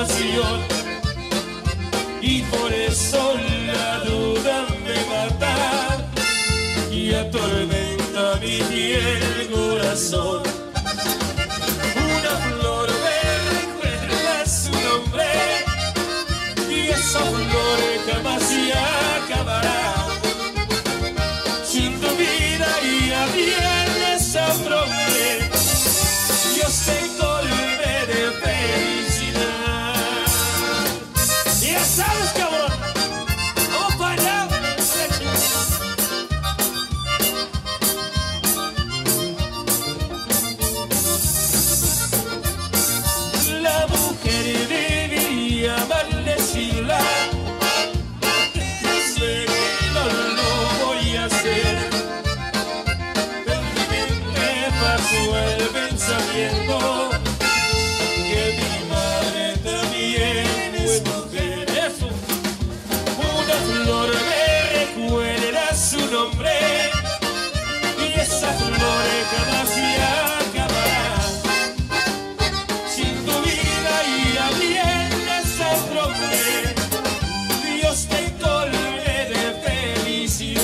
tentación, y por eso la duda me mata y atormenta mi fiel corazón. Una flor me recuerda su nombre y esa flor jamás se acabará. Sin tu vida y a viernes afronté, Dios te colme de felicidad. Y ya sabes, cabrón, vamos para allá. La mujer debería maldecirla, sé que no lo voy a hacer, pero me pasó el pensamiento que mi madre también es mujer. Eso. Una flor me recuerda su nombre y esa flor jamás se acabará. Sin tu vida y a viernes afronté, Dios te colme de felicidad.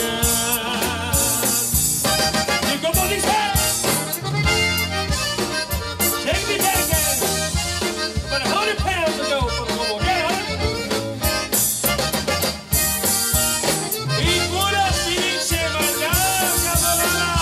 Y como dice, take me back again, but 100 pounds ago, como yeah. Y por así se va a acabar.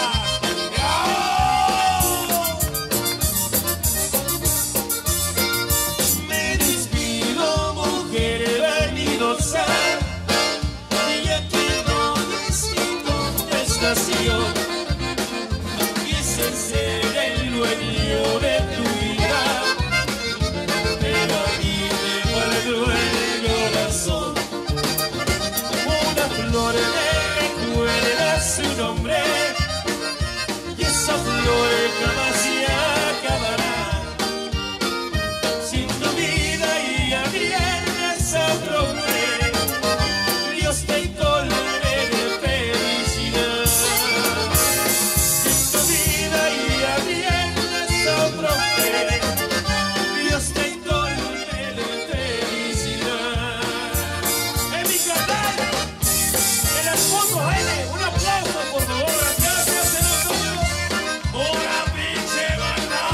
Me despido, mujer vanidosa, y aquí no necesito contestación. Quise ser el dueño de tu vida, pero a mí me guardó el corazón. Una flor me recuerda su nombre y esa flor jamás se acabará. Sin tu vida y a viernes afronté, Dios te colme de felicidad. Sin tu vida y a viernes afronté, Dios te colme de felicidad. En mi canal, en las fotos, un aplauso por favor. Gracias, señor. ¡Hola, pinche banda!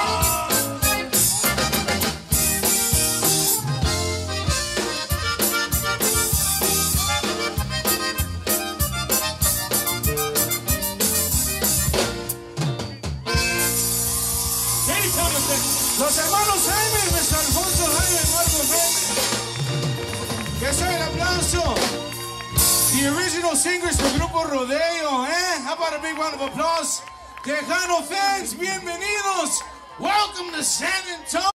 Los hermanos Jaime, Mr. Alfonso Jaime, Marcos Jaime. Que sea el aplauso. The original singers del grupo Rodeo, How about a big round of applause? Tejano fans, bienvenidos. Welcome to San Antonio.